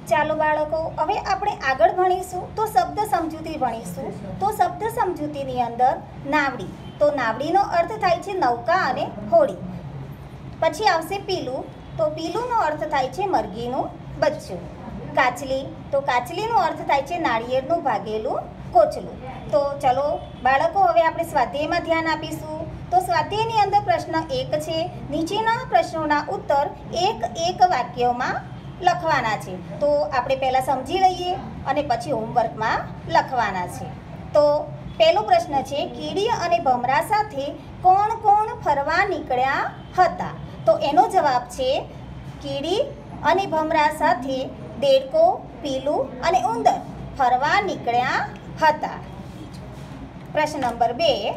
ચાલો બાળકો, હવે આપણે આગળ ભણીશું તો શબ્દ સમજૂતી ભણીશું. તો શબ્દ સમજૂતીની અંદર નાવડી, તો નાવડીનો અર્થ થાય છે નૌકા અને હોડી. પછી આવશે પીલું, તો પીલુંનો અર્થ થાય છે મરઘીનું બચ્ચું. કાચલી, તો કાચલીનો અર્થ થાય છે નાળિયેરનું ભાગેલું કોચલું. તો ચલો બાળકો, હવે આપણે સ્વાધ્યાયમાં ધ્યાન આપીશું. તો સ્વાધ્યાયની અંદર પ્રશ્ન 1 છે. નીચેના પ્રશ્નોના ઉત્તર એક વાક્યમાં લખવાના છે. તો આપણે પહેલાં સમજી લઈએ અને પછી હોમવર્કમાં લખવાના છે. તો પહેલો પ્રશ્ન છે, કીડી અને ભમરા સાથે કોણ કોણ ફરવા નીકળ્યા હતા? તો એનો જવાબ છે કીડી અને ભમરા સાથે દેડકો, પીલું અને ઉંદર ફરવા નીકળ્યા હતા. પ્રશ્ન નંબર 2,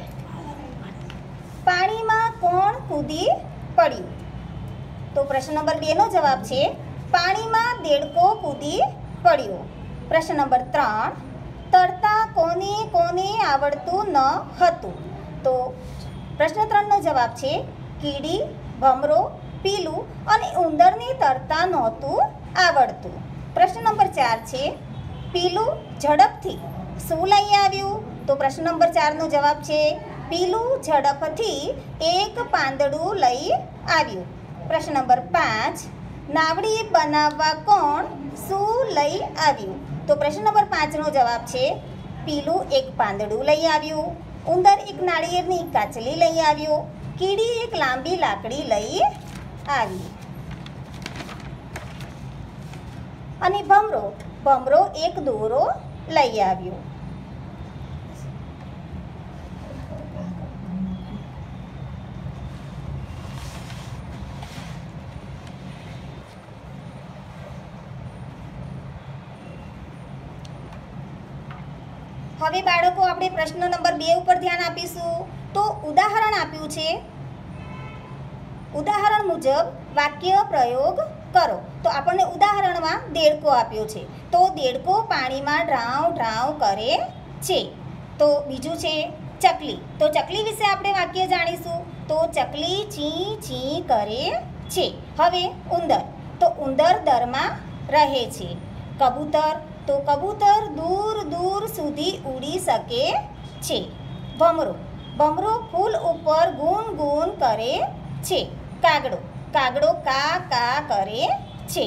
પાણીમાં કોણ કૂદી પડ્યું? તો પ્રશ્ન નંબર 2 નો જવાબ છે પાણીમાં દેડકો કૂદી પડ્યો. પ્રશ્ન નંબર 3, તરતા કોને કોને આવડતું ન હતું? તો પ્રશ્ન 3 નો જવાબ છે કીડી, ભમરો, પીલું અને ઉંદરને તરતા નહોતું આવડતું. પ્રશ્ન નંબર 4 છે, પીલું ઝડપથી શું લઈ આવ્યું? તો પ્રશ્ન નંબર 4 નો જવાબ છે પીલું ઝડપથી એક પાંદડું લઈ આવ્યું. પ્રશ્ન નંબર 5, નાવડી બનાવવા કોણ શું લઈ આવ્યું? તો પ્રશ્ન નંબર 5 નો જવાબ છે પીલું એક પાંદડું લઈ આવ્યું, ઉંદર એક નાળિયેરની કાચલી લઈ આવ્યો, કીડી એક લાંબી લાકડી લઈ આવી અને ભમરો એક દોરો લઈ આવ્યો. હવે બાળકો, આપણે પ્રશ્ન નંબર 2 ઉપર ધ્યાન આપીશું. તો ઉદાહરણ આપ્યું છે, ઉદાહરણ મુજબ વાક્ય પ્રયોગ કરો. તો આપણને ઉદાહરણમાં દેડકો આપ્યો છે. તો દેડકો પાણીમાં ડ્રાવ ડ્રાવ કરે છે. તો બીજું છે ચકલી. તો ચકલી વિશે આપણે વાક્ય જાણીશું. તો ચકલી ચી ચી કરે છે. હવે ઉંદર, તો ઉંદર દરમાં રહે છે. કબૂતર, તો કબૂતર દૂર દૂર સુધી ઉડી શકે છે. ભમરો ફૂલ ઉપર ગુન ગુન કરે છે. કાગડો કા કા કરે છે.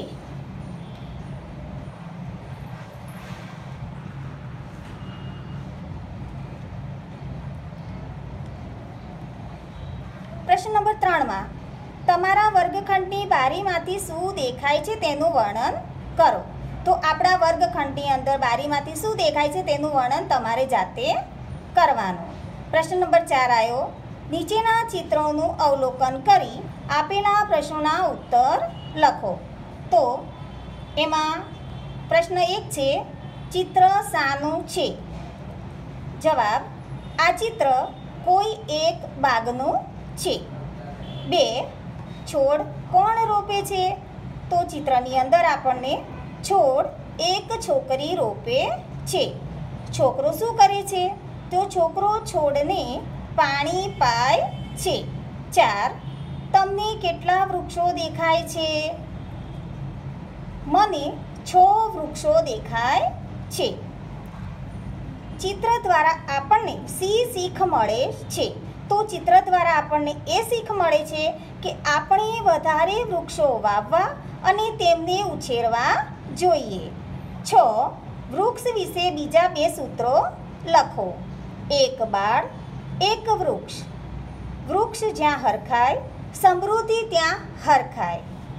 પ્રશ્ન નંબર 3માં તમારા વર્ગખંડની બારીમાંથી શું દેખાય છે તેનું વર્ણન કરો. તો આપણા વર્ગખંડની અંદર બારીમાંથી શું દેખાય છે તેનું વર્ણન તમારે જાતે કરવાનું. પ્રશ્ન નંબર 4 આવ્યો, નીચેના ચિત્રોનું અવલોકન કરી આપેલા પ્રશ્નોના ઉત્તર લખો. તો એમાં પ્રશ્ન 1 છે, ચિત્ર શાનું છે? જવાબ, આ ચિત્ર કોઈ એક બાગનું છે. 2, છોડ કોણ રોપે છે? તો ચિત્રની અંદર આપણને છોડ એક છોકરી રોપે છે. છોકરો શું કરે છે? તો છોકરો છોડને પાણી પાય છે. 4, તમને કેટલા વૃક્ષો દેખાય છે? મને 6 વૃક્ષો દેખાય છે. ચિત્ર દ્વારા આપણને શી શીખ મળે છે? તો ચિત્ર દ્વારા આપણને એ શીખ મળે છે કે આપણે વધારે વૃક્ષો વાવવા અને તેમને ઉછેરવા જોઈએ. 6, વૃક્ષ વિશે બીજા 2 સૂત્રો લખો. 1 બાળ, 1 વૃક્ષ. વૃક્ષ જ્યાં હરખાય, સમૃદ્ધિ ત્યાં હરખાય.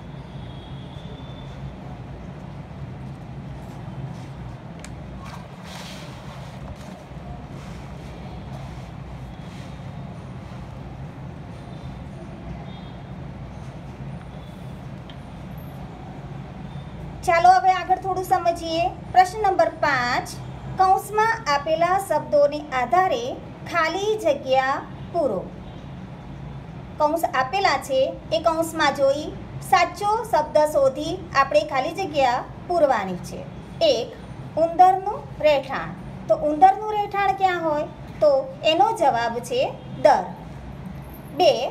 ચાલો હવે આગળ થોડું સમજીએ. પ્રશ્ન નંબર 5, કૌંસમાં આપેલા શબ્દોને આધારે ખાલી જગ્યા પૂરો. કૌંસ આપેલા છે એ કૌંસમાં જોઈ સાચો શબ્દ શોધી આપણે ખાલી જગ્યા પૂરવાની છે. 1, ઉંદરનું રહેઠાણ. તો ઉંદરનું રહેઠાણ ક્યાં હોય? તો એનો જવાબ છે દર. 2,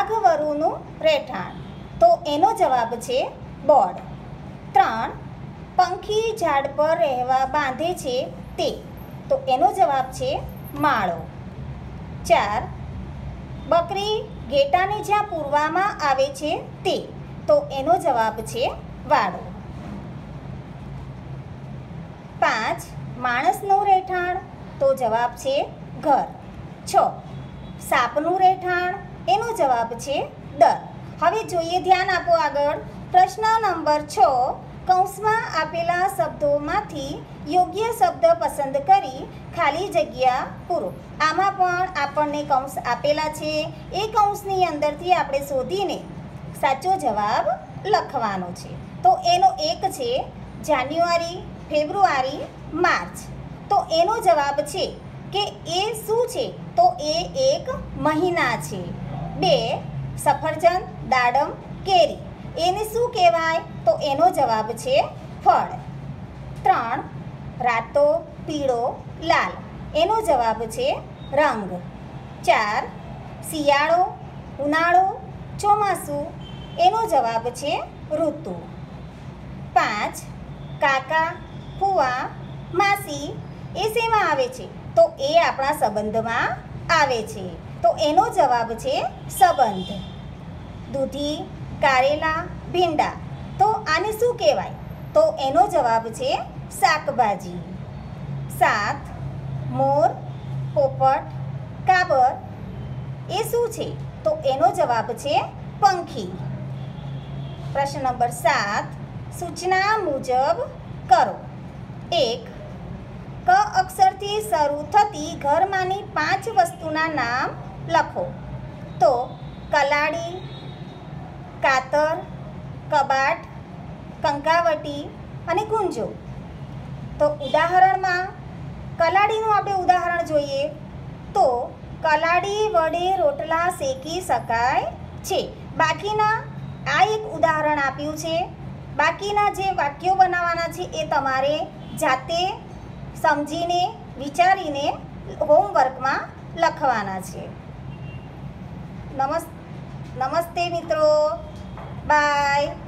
વાઘ વરુનું રહેઠાણ. તો એનો જવાબ છે બોર્ડ. 3, પંખી ઝાડ પર રહેવા બાંધે છે તે, તો એનો જવાબ છે માળો. 4. બકરી ઘેટાને જ્યાં પૂરવામાં આવે છે તે, તો એનો જવાબ છે વાડો. 5. માણસનું રહેઠાણ, તો જવાબ છે ઘર. 6. સાપનું રહેઠાણ, એનો જવાબ છે દર. હવે જોઈએ, ધ્યાન આપો આગળ. પ્રશ્ન નંબર 6, કૌંસમાં આપેલા શબ્દોમાંથી યોગ્ય શબ્દ પસંદ કરી ખાલી જગ્યા પૂરો. આમાં પણ આપણને કૌંસ આપેલા છે, એ કૌંસની અંદરથી આપણે શોધીને સાચો જવાબ લખવાનો છે. તો એનો એક છે જાન્યુઆરી, ફેબ્રુઆરી, માર્ચ. તો એનો જવાબ છે કે એ શું છે? તો એ એક મહિના છે. 2. સફરજન, દાડમ, કેરી, એને શું કહેવાય? તો એનો જવાબ છે ફળ. 3. રાતો, પીળો, લાલ, એનો જવાબ છે રંગ. 4. શિયાળો, ઉનાળો, ચોમાસું, એનો જવાબ છે ઋતુ. 5. કાકા, ફુવા, માસી, એ શેમાં આવે છે? તો એ આપણા સંબંધમાં આવે છે, તો એનો જવાબ છે સંબંધ. દૂધી, કારેલા, ભીંડા, તો આને શું કહેવાય? તો એનો જવાબ છે શાકભાજી. 7. મોર, પોપટ, કાબર, એ શું છે? તો એનો જવાબ છે પંખી. પ્રશ્ન નંબર 7, સૂચના મુજબ કરો. 1. ક અક્ષરથી શરૂ થતી ઘરમાંની 5 વસ્તુના નામ લખો. તો કલાડી, કાતર, કબાટ, કંકાવટી અને ગુંજો. તો ઉદાહરણમાં કલાડીનું આપણે ઉદાહરણ જોઈએ. તો કલાડી વડે રોટલા શેકી શકાય છે. બાકીના આ એક ઉદાહરણ આપ્યું છે. બાકીના જે વાક્યો બનાવવાના છે એ તમારે જાતે સમજીને વિચારીને હોમવર્કમાં લખવાના છે. નમસ્તે મિત્રો, બાય.